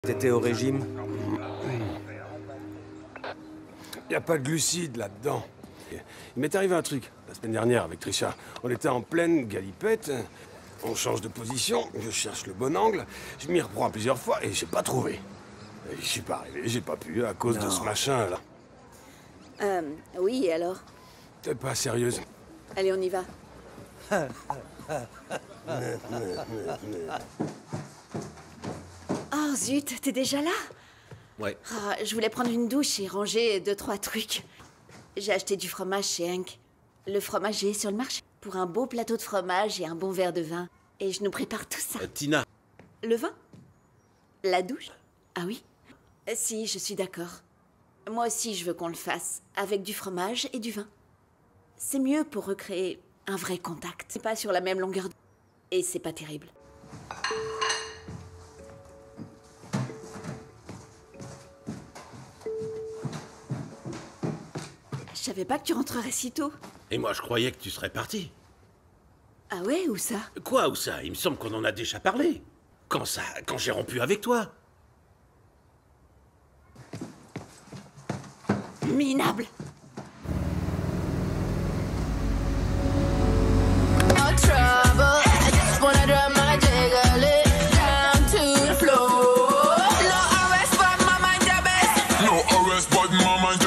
T'étais au régime? Y a pas de glucides là-dedans. Il m'est arrivé un truc, la semaine dernière avec Trisha. On était en pleine galipette, on change de position, je cherche le bon angle, je m'y reprends plusieurs fois et j'ai pas trouvé. Je suis pas arrivé, j'ai pas pu à cause de ce machin là. Oui, et alors? T'es pas sérieuse. Allez, on y va. Oh zut, t'es déjà là? Ouais. Ah, je voulais prendre une douche et ranger 2-3 trucs. J'ai acheté du fromage chez Hank. Le fromager est sur le marché. Pour un beau plateau de fromage et un bon verre de vin. Et je nous prépare tout ça. Tina. Le vin? La douche? Ah oui? Si, je suis d'accord. Moi aussi, je veux qu'on le fasse. Avec du fromage et du vin. C'est mieux pour recréer un vrai contact. C'est pas sur la même longueur d'onde. Et c'est pas terrible. Je savais pas que tu rentrerais si tôt. Et moi, je croyais que tu serais parti. Ah ouais, où ça? Quoi, où ça? Il me semble qu'on en a déjà parlé. Quand ça? Quand j'ai rompu avec toi? Minable! No trouble. I just wanna drop my jiggle down to the floor. No arrest, but my mind, No arrest, but my mind